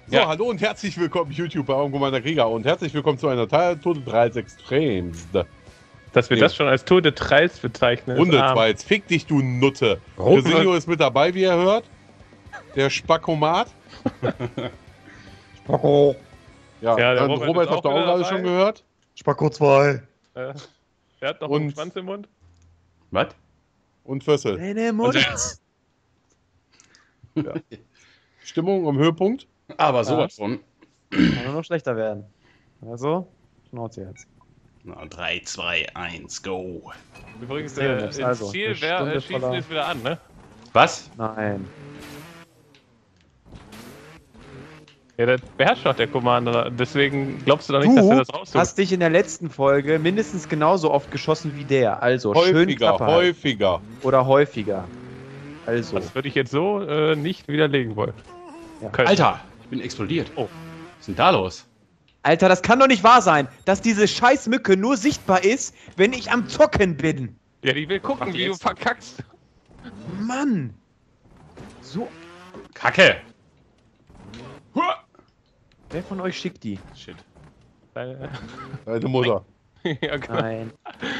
So, ja. Hallo und herzlich willkommen, YouTube bei Commander Krieger, und herzlich willkommen zu einer Teil Tour de Trails Extremes. Dass wir das schon als Tour de Trails bezeichnen. Runde 2, jetzt fick dich, du Nutte. Presinho ist mit dabei, wie ihr hört. Der Spackomat. Spacko. Ja, der Robert habt ihr auch gerade schon gehört. Spacko 2. Er hat noch einen Schwanz im Mund. Was? Und Fössel. Und ja. Stimmung am Höhepunkt. Aber sowas von. Kann nur noch schlechter werden. Also, Schnauze jetzt. Na, 3, 2, 1, go. Übrigens, das Ziel schießen ist wieder an, ne? Was? Nein. Ja, der beherrscht doch der Commander, deswegen glaubst du doch nicht, dass er das rausholt. Du hast dich in der letzten Folge mindestens genauso oft geschossen wie der, also schön Klappe halten. Häufiger. Oder häufiger. Also. Das würde ich jetzt so nicht widerlegen wollen. Ja. Alter, ich bin explodiert. Oh, was ist denn da los? Alter, das kann doch nicht wahr sein, dass diese scheiß Mücke nur sichtbar ist, wenn ich am Zocken bin. Ja, die will gucken, wie du verkackst. Mann. So. Kacke. Wer von euch schickt die? Shit. Deine Mutter. Ja, genau. Nein.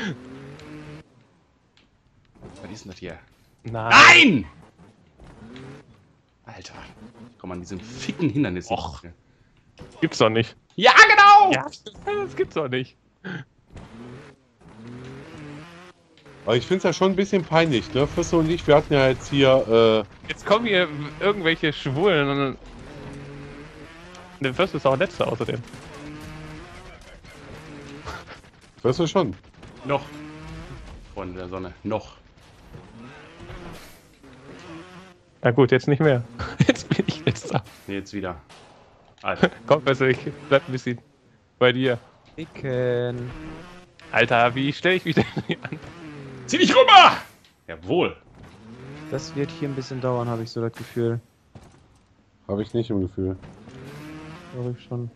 Was ist denn das hier? Nein! Alter, ich komme an diesem ficken Hindernis. Och. Gibt's doch nicht. Ja, genau! Ja, das gibt's doch nicht. Aber ich finde es ja schon ein bisschen peinlich, ne? Fössel und ich, wir hatten ja jetzt hier, Jetzt kommen hier irgendwelche Schwulen und der Fössel ist auch letzter außerdem. Fössel schon. Noch. Freunde der Sonne. Noch. Na gut, jetzt nicht mehr. Jetzt bin ich letzter. Nee, jetzt wieder. Alter. Komm, Fössel, ich bleib ein bisschen bei dir. Dicken. Alter, wie stelle ich mich denn hier an? Zieh dich rüber! Jawohl. Das wird hier ein bisschen dauern, habe ich so das Gefühl. Habe ich nicht im Gefühl. Glaube ich schon.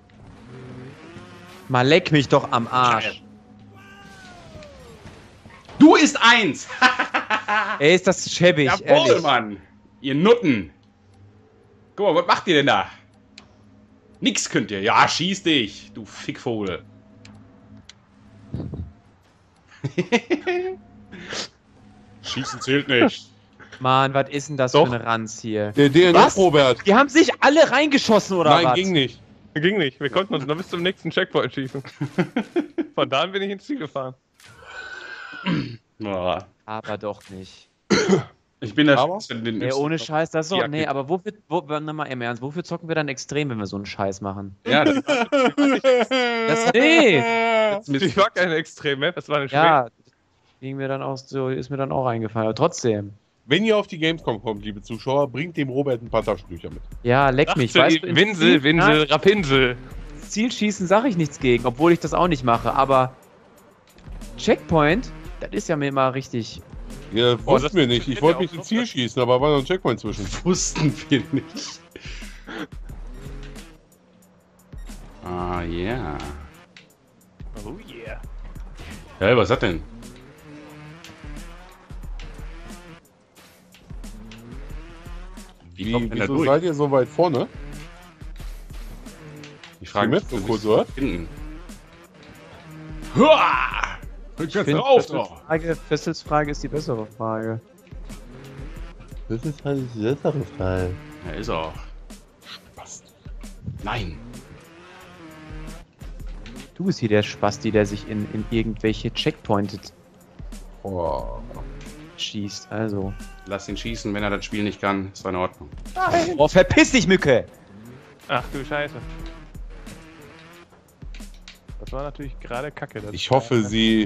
Mal leck mich doch am Arsch. Du ist 1! Ey, ist das schäbig, Jawohl, ehrlich. Mann! Ihr Nutten! Guck mal, was macht ihr denn da? Nix könnt ihr. Ja, schieß dich, du Fickvogel. Schießen zählt nicht. Mann, was ist denn das Doch. für eine Ranz hier? Der DNF, Robert. Die haben sich alle reingeschossen, oder was? Nein, ging nicht. Ging nicht. Wir konnten uns noch bis zum nächsten Checkpoint schießen. Von da an bin ich ins Ziel gefahren. Ja. Aber doch nicht. Ich bin da Aber? Ey, ohne Scheiß, das ist doch... Ja, Nee, aber wofür mal im Ernst, wofür zocken wir dann extrem, wenn wir so einen Scheiß machen? Ja, das Nee! Ich war keine Extrem-Map, es war eine Ja, ging mir dann auch so, ist mir dann auch eingefallen, aber trotzdem. Wenn ihr auf die Gamescom kommt, liebe Zuschauer, bringt dem Robert ein paar Taschentücher mit. Ja, leck mich, weißt du? Winsel, Nein, Rapinsel. Zielschießen sage ich nichts gegen, obwohl ich das auch nicht mache, aber Checkpoint, das ist ja mir immer richtig... Ihr Oh, wussten das wir nicht. Ich geht wollte ja mich auch ins so. Ziel schießen, aber war noch ein Checkpoint zwischen. wussten wir nicht. Ah, ja. Oh yeah. Hey, was ist das denn? Wie kommt denn da Wieso durch? seid ihr so weit vorne? Ich frage Die Map so kurz, oder? Finden. Huah! Ich jetzt drauf noch. Fessels Frage ist die bessere Frage. Das ist halt die bessere Frage. Ja, ist auch. Spaß. Nein. Du bist hier der Spasti, der sich in irgendwelche Checkpoints Oh. schießt, also. Lass ihn schießen, wenn er das Spiel nicht kann. Ist in Ordnung. Oh, verpiss dich, Mücke! Ach du Scheiße. Das war natürlich gerade kacke. Ich hoffe, sie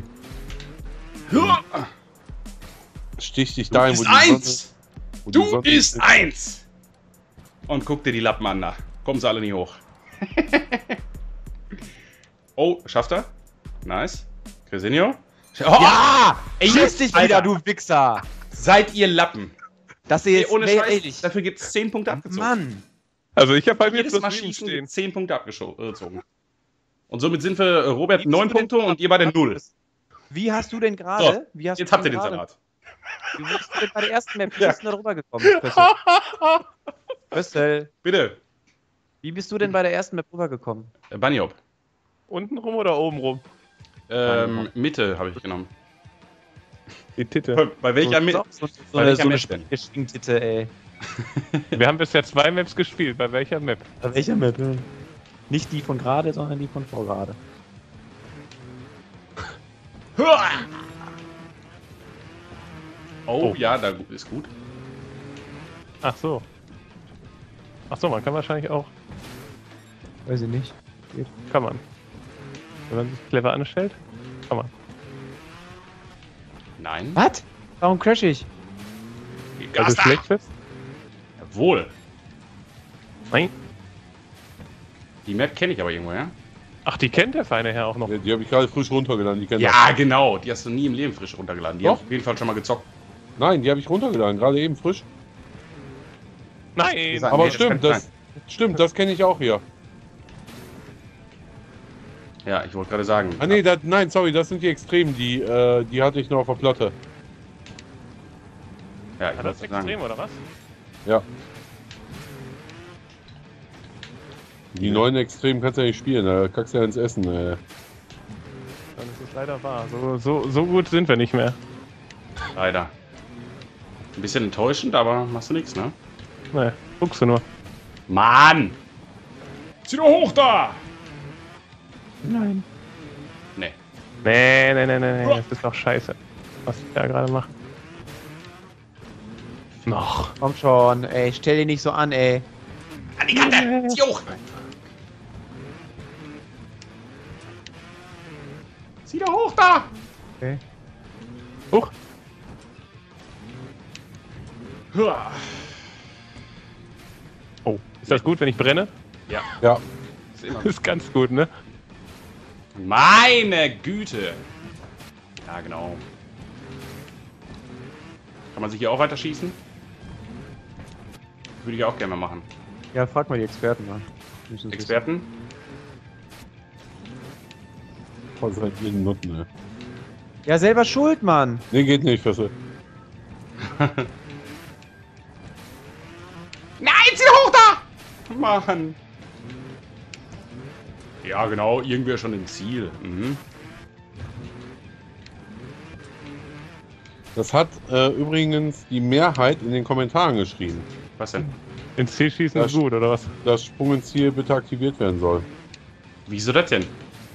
sticht dich Du dahin, wo bist die Sonne... 1! wo die Du Sonne bist ist. 1! Und guck dir die Lappen an da. Kommen sie alle nie hoch. Oh, schafft er? Nice. Cresinio? Oh, Ja! Ey, jetzt dich wieder, Alter. du Wichser! Seid ihr Lappen? Das ihr Nee, jetzt ohne Scheiß, ehrlich. dafür gibt es 10 Punkte abgezogen. Mann! Also ich habe bei mir Jedes plus Mal 7 schießen stehen. 10 Punkte abgezogen. Und somit sind wir, Robert, Wie 9 bist du denn- Punkte und ihr beide 0. Wie hast du denn So, gerade? Wie hast jetzt du habt ihr den gerade- Salat. Wie bist du denn bei der ersten Map? Wie Ja. bist du da rüber gekommen? Kössel? Bitte. Wie bist du denn bei der ersten Map rübergekommen? Bunny Hop. Unten rum oder oben rum? Mitte habe ich genommen. Die Titte. Bei welcher Mitte? So Bei eine, welcher so eine Map denn? Stinktitte, ey. Wir haben bisher 2 Maps gespielt. Bei welcher Map? Bei welcher Map? Nicht die von gerade, sondern die von vor gerade. Oh, ja, da ist gut. Ach so. Ach so, man kann wahrscheinlich auch. Weiß ich nicht. Kann man. Wenn man sich clever anstellt, kann man. Nein. Was? Warum crash ich? Weil du schlecht bist? Jawohl. Nein. Die Map kenne ich aber irgendwo, ja? Ach, die kennt der feine Herr auch noch. Die habe ich gerade frisch runtergeladen, die kennt Ja, genau. Die hast du nie im Leben frisch runtergeladen. Die Doch. hast du auf jeden Fall schon mal gezockt. das. Nein, die habe ich runtergeladen, gerade eben frisch. Nein! Sagen, Aber nee, das stimmt, das kenne ich auch hier. Ja, ich wollte gerade sagen. Ah nee, nein, sorry, das sind die Extremen, die hatte ich noch auf der Platte. Ja, ich War wollte das sagen. extrem, oder was? Ja. Die neuen Extremen kannst du ja nicht spielen, da kackst du ja ins Essen. Dann ist es leider wahr. So gut sind wir nicht mehr. Leider. Ein bisschen enttäuschend, aber machst du nichts, ne? Ne, guckst du nur. Mann! Zieh doch hoch da! Nein. Nee. Nee, das ist doch scheiße. Was ich da gerade mache. Noch. Komm schon, ey, stell dich nicht so an, ey. An die Kante! Zieh hoch! Zieh doch hoch da! Okay. Huch. Huah. Oh, ist das gut, wenn ich brenne? Ja, Ja, ist immer. Ist ganz gut, ne? Meine Güte! Ja, genau. Kann man sich hier auch weiter schießen? Würde ich auch gerne mal machen. Ja, frag mal die Experten mal. Müssen sie Experten? voll seit jeden Nutten, ne? wissen. Ja, selber schuld, Mann. Nee, geht nicht, Fesse. Nein, zieh doch hoch da! Mann! Ja, genau, irgendwie schon im Ziel. Mhm. Das hat übrigens die Mehrheit in den Kommentaren geschrieben, Was denn? Ins Ziel schießen Das- ist gut, oder was? dass Sprung ins Ziel bitte aktiviert werden soll. Wieso das denn?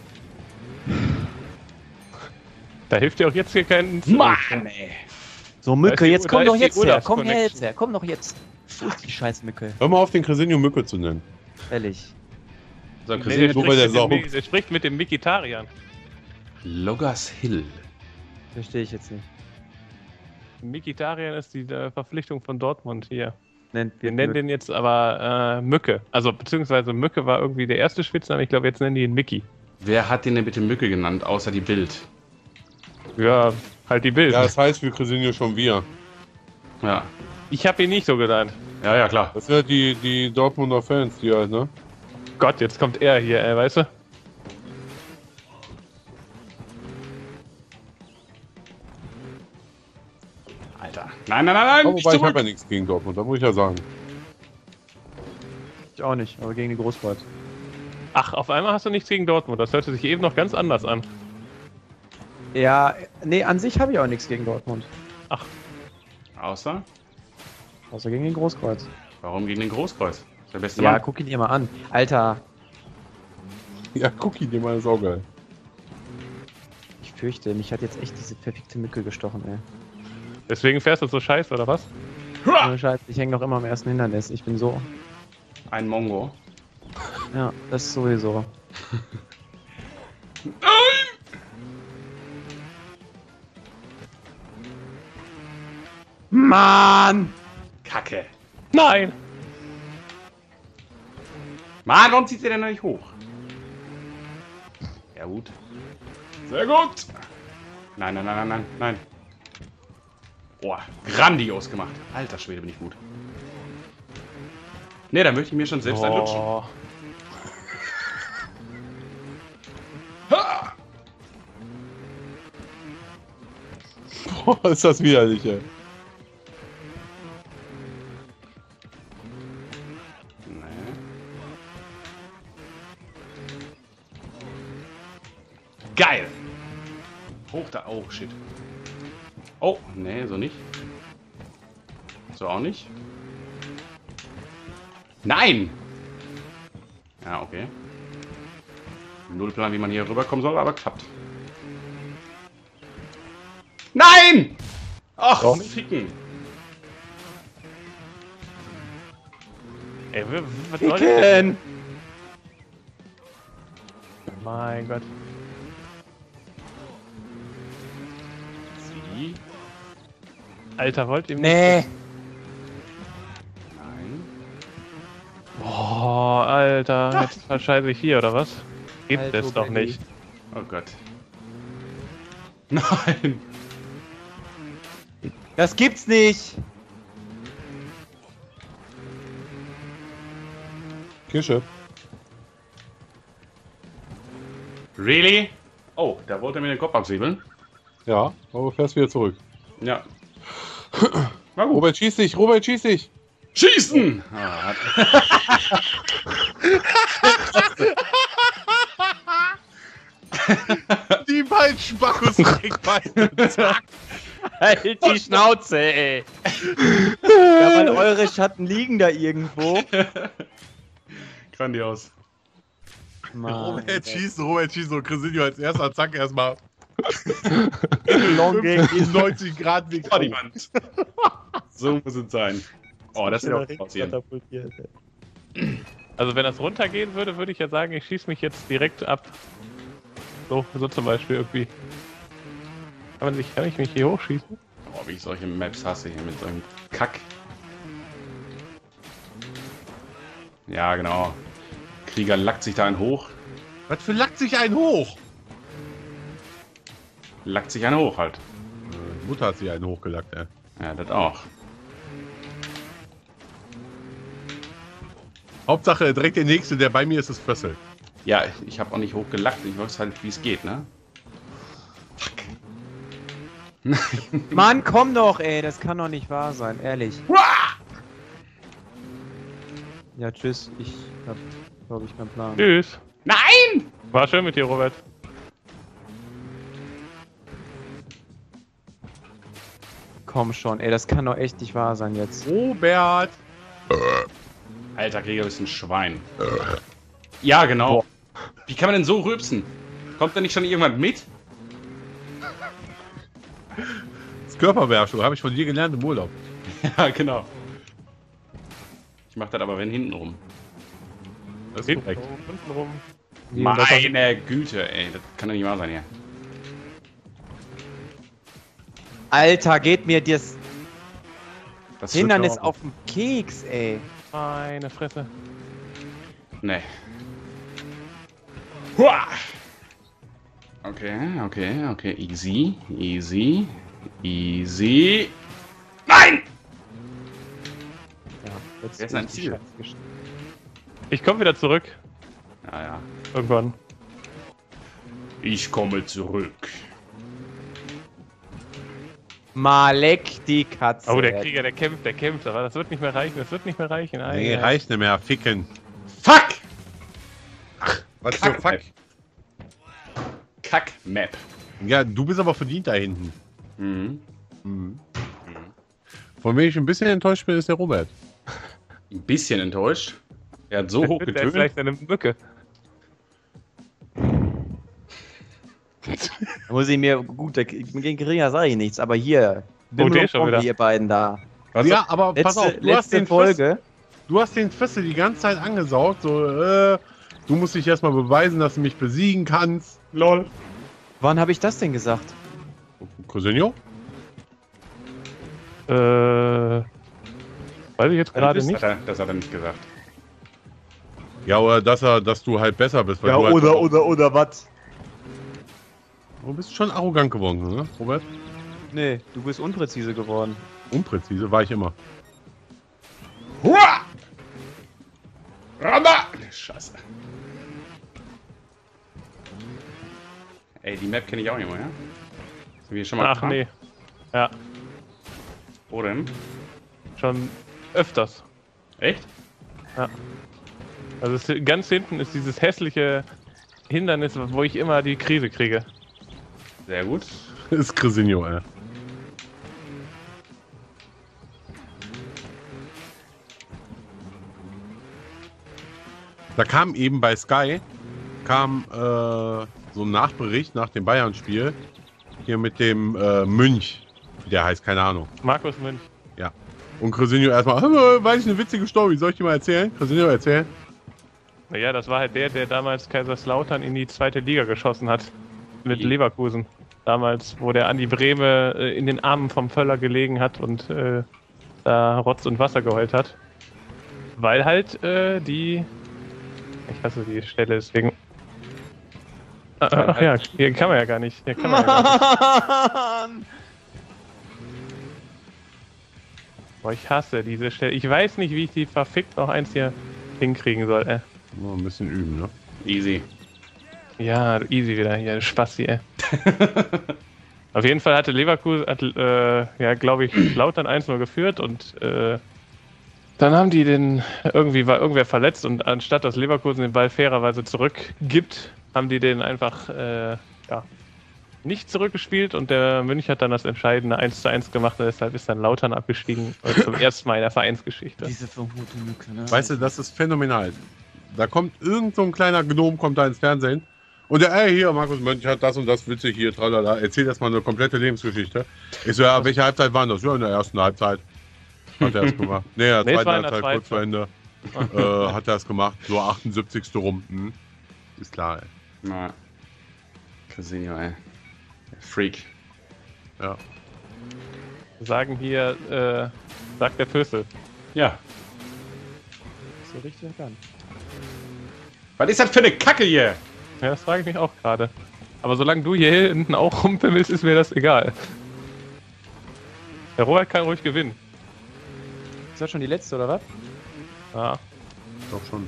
Da hilft dir auch jetzt hier kein... Mann, ey! So, Da ist Mücke, die- jetzt da komm ist doch die jetzt her. Komm her Urlaubsconnection. jetzt her. Komm doch jetzt. Wo ist die scheiß Mücke? Hör mal auf, den Cresinio Mücke zu nennen. Ehrlich. So, Nee, Christine, Nur weil der saugt. der spricht mit dem Mikitarian. Loggers Hill. Verstehe ich jetzt nicht. Mikitarian ist die Verpflichtung von Dortmund hier. Wir nennen Mücke. den jetzt aber Mücke. Also, beziehungsweise Mücke war irgendwie der erste Spitzname. Ich glaube, jetzt nennen die ihn Mickey. Wer hat den denn bitte Mücke genannt, außer die Bild? Ja, halt die Bild. Ja, das heißt für Cresinio schon wir. Ja. Ich habe ihn nicht so genannt. Ja, ja, klar. Das sind halt die Dortmunder Fans, die halt, ne? Gott, jetzt kommt er hier, weißt du? Alter. Nein, nein, nein, nein! Aber Nicht wobei, ich zurück. habe ja nichts gegen Dortmund, da muss ich ja sagen. Ich auch nicht, aber gegen die Großbad. Ach, auf einmal hast du nichts gegen Dortmund. Das hörte sich eben noch ganz anders an. Ja, nee, an sich habe ich auch nichts gegen Dortmund. Außer? Außer gegen den Großkreuz. Warum gegen den Großkreuz? Ist der beste Ja, Mann. guck ihn dir mal an. Alter, Ja, Cookie, dem ist auch geil. ich fürchte, mich hat jetzt echt diese verfickte Mücke gestochen, ey. Deswegen fährst du so scheiße, oder was? Ohne Scheiß, ich hänge noch immer am ersten Hindernis. Ich bin so. Ein Mongo. Ja, das ist sowieso. Mann! Kacke. Nein! Mann, warum zieht ihr denn noch nicht hoch? Ja, gut. Sehr gut. Nein, nein, nein, nein, nein, nein. Boah, grandios gemacht. Alter Schwede, bin ich gut. Ne, da möchte ich mir schon selbst einlutschen. Oh. Ha! Boah, ist das widerlich, ey. Nee. Geil! Hoch da. Oh, shit. Oh, nee, so nicht. So auch nicht. Nein! Ja, okay. Null Plan, wie man hier rüberkommen soll, aber klappt. Nein! Ach, Doch. ficken. Ey, was soll das denn? Ficken! Mein Gott. Sie? Alter, wollt ihr mich? Nee! Nein. Boah, Alter. Jetzt verscheiße ich hier, oder was? Geht Alter, das doch Benny. nicht. Oh Gott. Nein! Das gibt's nicht! Kirsche. Really? Oh, da wollte er mir den Kopf absäbeln. Ja, aber du fährst wieder zurück. Ja. Na gut. Robert, schieß dich! Robert, schieß dich! Schießen! Ah, Die beiden Spackos direkt beide. Zack! Halt die Schnauze, ey! Ja, weil eure Schatten liegen da irgendwo. grandios. Robert schießt, und Cresinho als erster, zack, erstmal Long Game 90 Grad Weg. Vor die Wand. So muss es sein. Oh, das wird auch passieren. Also wenn das runtergehen würde, würde ich ja sagen, ich schieße mich jetzt direkt ab. So zum Beispiel irgendwie. Kann ich mich hier hochschießen? Oh, wie ich solche Maps hasse hier mit so einem Kack. Ja, genau. Krieger lackt sich da einen hoch. Was für lackt sich einen hoch? Lackt sich einen hoch halt. Mutter hat sich einen hochgelackt, ey. Ja, das auch. Hauptsache, direkt der nächste, der bei mir ist, ist Fössel. Ja, ich habe auch nicht hochgelackt. Ich weiß halt, wie es geht, ne? Mann, komm doch, ey, das kann doch nicht wahr sein, ehrlich. Ja, tschüss, ich hab, glaube ich, keinen Plan. Tschüss. Nein! War schön mit dir, Robert. Komm schon, ey, das kann doch echt nicht wahr sein jetzt. Robert! Alter Krieger, bist ein Schwein. Ja, genau. Wie kann man denn so rülpsen? Kommt da nicht schon irgendwann mit? Das Körperbeherrschung habe ich von dir gelernt im Urlaub. Ja, genau. Ich mach das aber wenn hinten rum. Das ist Hinten korrekt. rum, unten rum. Meine Güte, ey. Das kann doch nicht wahr sein hier. Alter, geht mir das Das Hindernis wird- auf den Keks, ey. Meine Fresse. Nee. Hua! Okay. Easy. Nein! Ja, jetzt Wer ist ein Ziel? Ich komme wieder zurück. Ja. Irgendwann. Ich komme zurück. Malek die Katze. Oh, der Krieger, der kämpft, aber das wird nicht mehr reichen, Nee, reicht nicht mehr. Ficken. Fuck! Was für Fuck? Kack-Map. Ja, du bist aber verdient da hinten. Mhm. Von wem ich ein bisschen enttäuscht bin, ist der Robert. Ein bisschen enttäuscht. Er hat so hoch Der ist getönt. vielleicht eine Mücke. Da muss ich mir, gut, gegen Krieger sage ich nichts, aber hier, Oh, der schon wieder. ihr beiden da. Ja, aber pass auf, Letzte Folge. Du hast den Fessel die ganze Zeit angesaugt, so, du musst dich erstmal beweisen, dass du mich besiegen kannst. LOL. Wann habe ich das denn gesagt? Cousinho? Weiß ich jetzt gerade nicht. Das hat er nicht gesagt. Ja, oder dass du halt besser bist. Weil du halt oder was? Du bist schon arrogant geworden, ne, Robert? Nee, du bist unpräzise geworden. Unpräzise war ich immer. Hua! Ramba! Scheiße. Ey, die Map kenne ich auch nicht mehr, ja? Sind wir hier schon mal Ach nee. Ja, Wo denn? schon öfters. Echt? Also ganz hinten ist dieses hässliche Hindernis, wo ich immer die Krise kriege. Sehr gut. Ist Crisinho, ey. Da kam eben bei Sky so ein Nachbericht nach dem Bayern-Spiel. Hier mit dem Münch. Der heißt, keine Ahnung. Markus Münch. Ja. Und Crisinho erstmal, weiß ich, eine witzige Story. Soll ich die mal erzählen? Crisinho erzählen? Naja, das war halt der damals Kaiserslautern in die 2. Liga geschossen hat. Mit Leverkusen. Damals, wo der Andi Brehme in den Armen vom Völler gelegen hat und da Rotz und Wasser geheult hat. Weil halt ich hasse die Stelle, deswegen. Ach ja, hier kann man ja gar nicht. Hier kann man ja gar nicht. Boah, ich hasse diese Stelle. Ich weiß nicht, wie ich die verfickt noch eins hier hinkriegen soll, ey. Nur ein bisschen üben, ne? Easy. Ja, easy wieder hier, Spasti, ey. Auf jeden Fall hatte Leverkusen, glaube ich, Lautern 1-0 geführt und dann haben die war irgendwer verletzt und anstatt dass Leverkusen den Ball fairerweise zurückgibt, haben die den einfach, nicht zurückgespielt und der Münch hat dann das entscheidende 1:1 gemacht und deshalb ist dann Lautern abgestiegen zum ersten Mal in der Vereinsgeschichte. Diese Vermutung, ne? Weißt du, das ist phänomenal. Da kommt irgend so ein kleiner Gnom, kommt da ins Fernsehen und der, hier, Markus Mönch hat das und das witzig hier, tralala, erzählt erstmal eine komplette Lebensgeschichte. Ich so, ja, welche Halbzeit waren das? Ja, in der ersten Halbzeit. Hat er es gemacht. Nee, in der zweiten Halbzeit, kurz vor Ende, hat er es gemacht. So 78. rum. Ist klar, ey. Na. Crisinho, ey. Freak. Ja. Sagen hier, sagt der Pösel. Ja. So richtig erkannt. Was ist das für eine Kacke hier? Ja, das frage ich mich auch gerade. Aber solange du hier hinten auch rumpimmelst, ist mir das egal. Der Robert kann ruhig gewinnen. Ist das schon die letzte, oder was? Ja. Doch schon.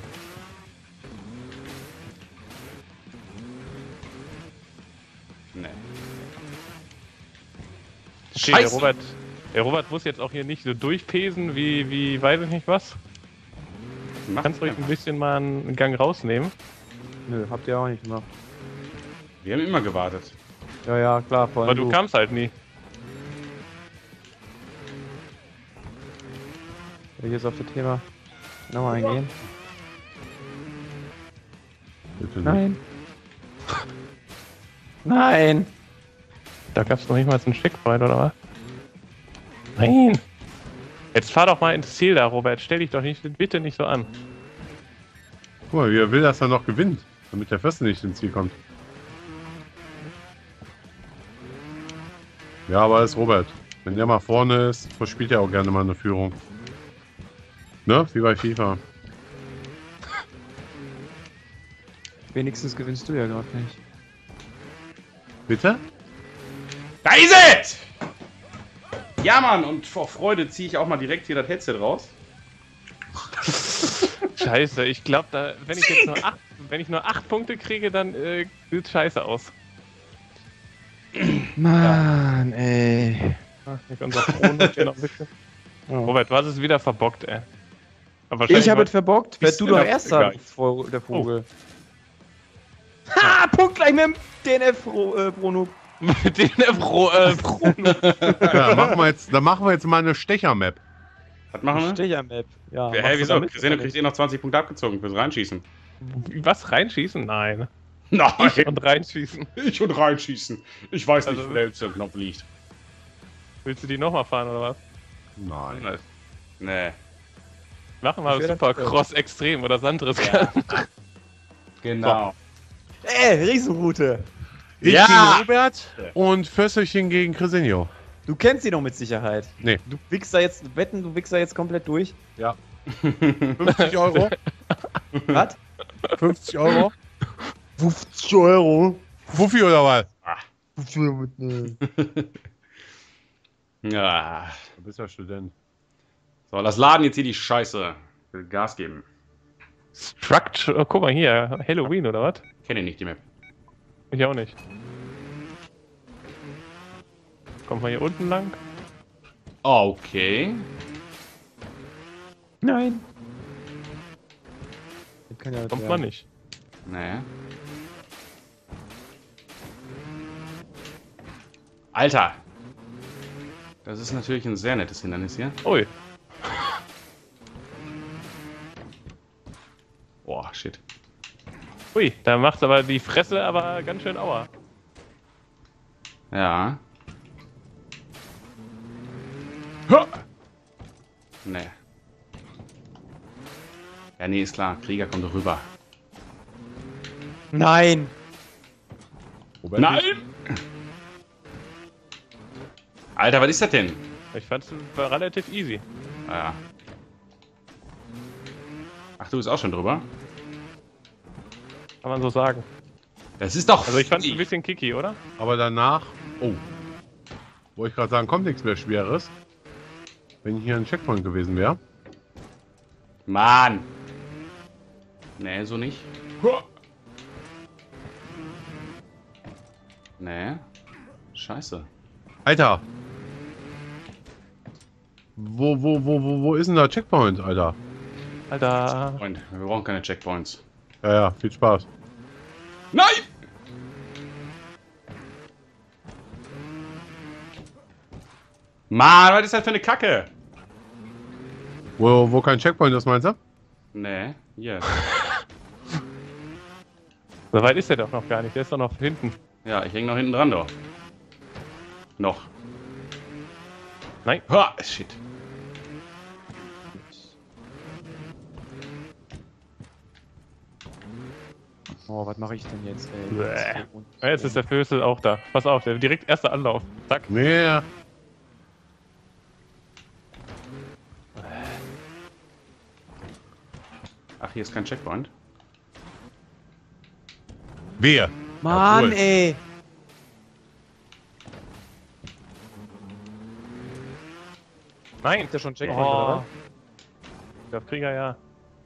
Nee. Okay, Scheiße. der Robert muss jetzt auch hier nicht so durchpesen wie weiß ich nicht was. Kannst ruhig ein bisschen mal einen Gang rausnehmen. Nö, habt ihr auch nicht gemacht. Wir haben immer gewartet. Ja, ja, klar, vor allem Aber du kamst halt nie. Soll ich jetzt auf das Thema nochmal eingehen? Bitte nicht. Nein. Nein! Da gab's noch nicht mal einen Checkpoint, oder was? Nein! Jetzt fahr doch mal ins Ziel da, Robert. Stell dich doch nicht, bitte nicht so an. Guck mal, wie er will, dass er noch gewinnt, damit der Förster nicht ins Ziel kommt. Ja, aber er ist Robert. Wenn der mal vorne ist, verspielt er auch gerne mal eine Führung. Ne? Wie bei FIFA. Wenigstens gewinnst du ja gerade nicht. Bitte? Da ist es! Ja, Mann, und vor Freude ziehe ich auch mal direkt hier das Headset raus. Scheiße, ich glaube, wenn ich nur 8 Punkte kriege, dann sieht scheiße aus. Mann, ey. Unser Kronhund hier noch ein bisschen. Robert, du hast es wieder verbockt, ey. Aber Ich habe es verbockt. Werd bist du in doch der erster, der Vogel. Ha! Punkt gleich mit dem DNF, Bruno. Mit den Bruno. Ja, dann machen wir jetzt mal eine Stecher-Map. Was machen wir? Stecher-Map. Ja, Hä, machst du wieso? damit? Crisinho kriegt noch 20 Punkte abgezogen fürs Reinschießen. Was, reinschießen? Nein. Nein! Und reinschießen. Ich und reinschießen. Ich weiß nicht, Also- wo der Knopf liegt. Willst du die nochmal fahren, oder was? Nein. Nee. Machen wir Ich wär Supercross extrem oder Sandriss. Genau. Riesenroute. Ich Ja! gegen Robert und Fösserchen gegen Crisinho. Du kennst sie doch mit Sicherheit. Nee. Du wickst da jetzt, wetten, du wickst da jetzt komplett durch. Ja. 50 Euro? Was? 50 Euro? 50 Euro. Fuffi oder was? Ja. Du bist ja Student. So, lass laden jetzt hier die Scheiße. Ich will Gas geben. Structure, oh, guck mal hier, Halloween oder was? Kenne nicht die Map. Ich auch nicht. Kommt mal hier unten lang. Okay. Nein. Das kann ja Kommt man nicht. Nee. Alter! Das ist natürlich ein sehr nettes Hindernis hier. Ui. Boah, shit. Ui, da macht's aber die Fresse aber ganz schön Aua. Ja. Ha! Nee. Ja, nee, ist klar. Krieger kommt doch rüber. Nein! Robert, Nein! Alter, was ist das denn? Ich fand's war relativ easy. Ah, ja. Ach, du bist auch schon drüber? Kann man so sagen. Das ist doch... Also ich fand's ein bisschen kicky, oder? Aber danach, oh, wollte ich gerade sagen, kommt nichts mehr Schweres. Wenn hier ein Checkpoint gewesen wäre. Mann! Nee, so nicht. Nee. Scheiße. Alter! Wo ist denn der Checkpoint, Alter? Alter. Freund, wir brauchen keine Checkpoints. Ja, viel Spaß. Nein! Mann, was ist das für eine Kacke? Wo kein Checkpoint ist, meinst du? Nee, hier. So weit ist der doch noch gar nicht. Der ist doch noch hinten. Ja, ich hänge noch hinten dran, doch. Noch. Nein. Ha, shit. Oh, was mache ich denn jetzt, ey? Bäh. Ja, jetzt ist der Fösel auch da. Pass auf, der direkt erster Anlauf. Zack. Nee. Ach, hier ist kein Checkpoint. Wer? Mann, Jawohl. ey! Nein. Gibt ja schon Checkpoint, oder Oh. was? Der Krieger, ja.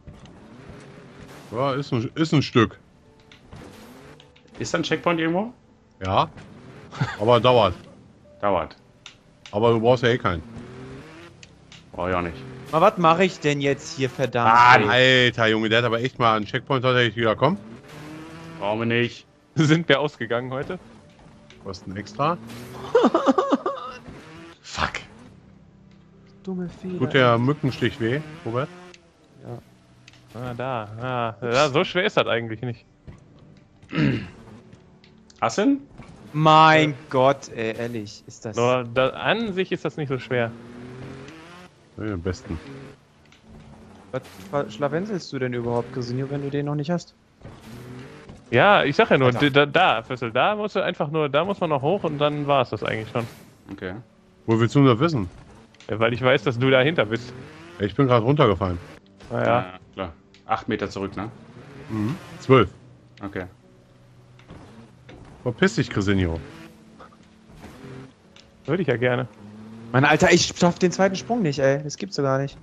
Ja, ist ein Stück. Ist da ein Checkpoint irgendwo? Ja. Aber dauert. Dauert. Aber du brauchst ja eh keinen. Brauch ich auch nicht. Aber was mache ich denn jetzt hier, verdammt? Mann. Alter Junge, der hat aber echt mal einen Checkpoint tatsächlich wieder kommen. Brauchen wir nicht. Sind wir ausgegangen heute? Kostet ein extra. Fuck. Dumme Fehler. Tut der Mückenstich weh, Robert? Ah, da. Ah, ja, so schwer ist das eigentlich nicht. Assen? Mein Gott, ey, ehrlich, ist das... Nur da, an sich ist das nicht so schwer. Ja, am besten. Was schlawenzelst du denn überhaupt, Gesinio, wenn du den noch nicht hast? Ja, ich sag ja nur, Alter. da, Füssel, da musst du einfach nur, da muss man noch hoch und dann war es das eigentlich schon. Okay. Wo willst du das wissen? Ja, weil ich weiß, dass du dahinter bist. Ich bin gerade runtergefallen. Naja. Klar. 8 Meter zurück, ne? 12. Okay. Verpiss dich, Crisinio. Würde ich ja gerne. Mann, Alter, ich schaff den zweiten Sprung nicht, ey. Das gibt's doch gar nicht.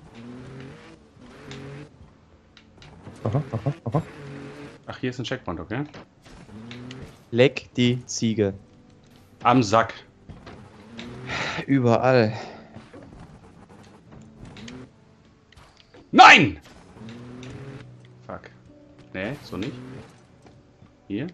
Aha. Ach, hier ist ein Checkpoint, okay? Leck die Ziege. Am Sack. Überall. Nein! Fuck. Nee, so nicht. Hier?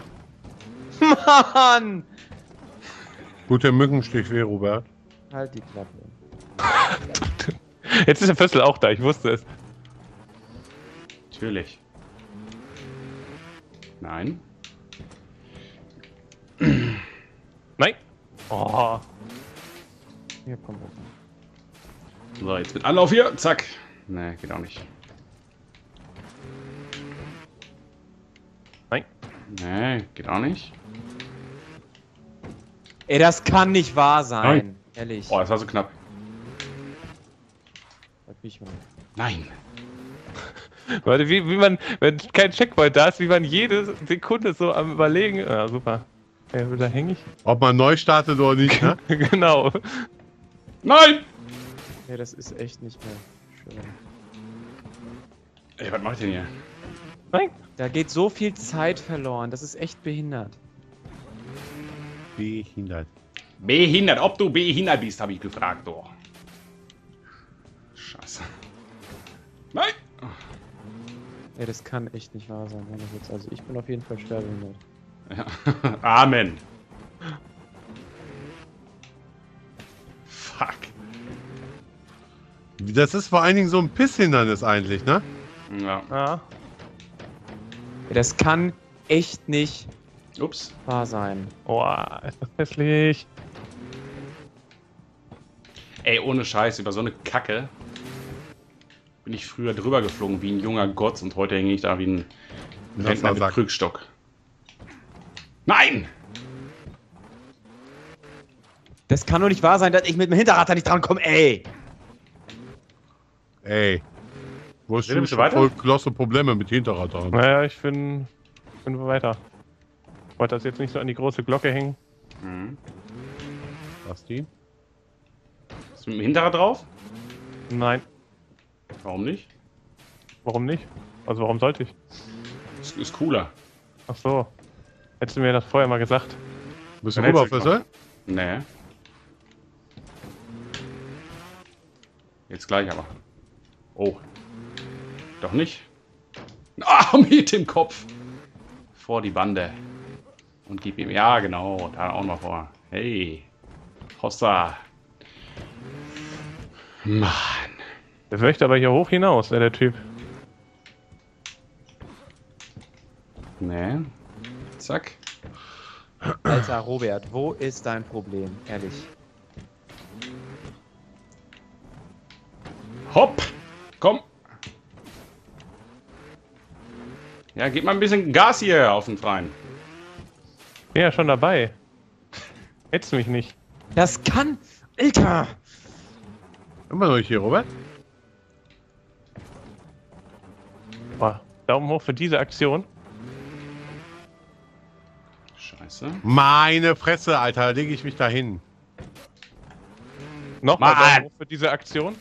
Mann! Tut der Mückenstich weh, Robert? Halt die Klappe. Jetzt ist der Füssel auch da, ich wusste es. Natürlich. Nein. Nein! Oh. Hier, komm hoch. So, jetzt mit Anlauf hier. Zack. Nee, geht auch nicht. Nein. Nee, geht auch nicht. Ey, das kann nicht wahr sein. Nein. Ehrlich. Oh, das war so knapp. Das bin ich mal. Nein. Warte, wie man, wenn kein Checkpoint da ist, wie man jede Sekunde so am Überlegen. Ja, super. Ja, da hänge ich. Ob man neu startet oder nicht, ne? Genau. Nein! Nee, das ist echt nicht mehr schön. Ey, was mach ich denn hier? Nein. Da geht so viel Zeit verloren. Das ist echt behindert. Behindert. Behindert. Ob du behindert bist, habe ich gefragt, doch. Scheiße. Nein! Ey, das kann echt nicht wahr sein. Meine Witz. Also ich bin auf jeden Fall schwer behindert. Ja. Amen. Das ist vor allen Dingen so ein Pisshindernis eigentlich, ne? Ja. Ja. Das kann echt nicht Ups. wahr sein. Oh, ist das hässlich. Ey, ohne Scheiß, über so eine Kacke bin ich früher drüber geflogen wie ein junger Gott und heute hänge ich da wie ein Rentner mit Sack. Krückstock. Nein! Das kann doch nicht wahr sein, dass ich mit dem Hinterrad da nicht drankomme, ey! Ey. Wo ist Will, bist du schon weiter? voll große Probleme mit Hinterrad haben? Naja, ich bin weiter. Ich wollte das jetzt nicht so an die große Glocke hängen. Mhm. Basti? Ist mit dem Hinterrad drauf? Nein, Warum nicht? warum nicht? Also warum sollte ich? Ist cooler. Ach so. Hättest du mir das vorher mal gesagt. Bist du Dann rüber, hättest du Fessel? Nee. Jetzt gleich aber. Oh. Doch nicht. Ah, mit dem Kopf. Vor die Bande. Und gib ihm. Ja, genau. Da auch noch vor. Hey. Hossa. Mann. Der möchte aber hier hoch hinaus, der Typ. Nee. Zack. Alter, Robert, wo ist dein Problem? Ehrlich. Hopp. Komm. Ja, gib mal ein bisschen Gas hier auf den Freien. Bin ja schon dabei. Hättest mich nicht. Das kann... Alter! Immer noch nicht hier, Robert? Boah, Daumen hoch für diese Aktion. Scheiße. Meine Fresse, Alter, da lege ich mich da hin. Nochmal Mann! Daumen hoch für diese Aktion.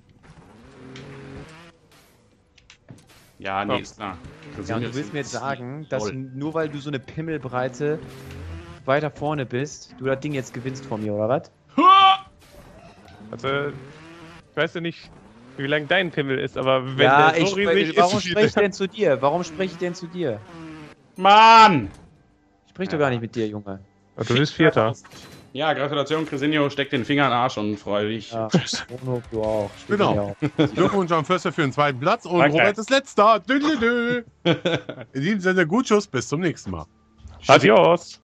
Ja, nee, Ja. ist klar. Ja, und du willst mir jetzt sagen, dass nur weil du so eine Pimmelbreite weiter vorne bist, du das Ding jetzt gewinnst von mir, oder was? Also, ich weiß ja nicht, wie lang dein Pimmel ist, aber wenn Ja, der so riesig warum ist, spreche ich denn zu dir? Warum spreche ich denn zu dir? Mann! Ich sprich doch gar nicht mit dir, Junge. du bist Vierter. Ja, Gratulation, Crisinho, steck den Finger in den Arsch und freu dich. Ja, Bruno, du auch. Steht Genau. mir auch. Glückwunsch an Förster für den zweiten Platz und Danke. Robert ist letzter. Dü, dü, dü. In diesem Sinne, gut Schuss, bis zum nächsten Mal. Adios.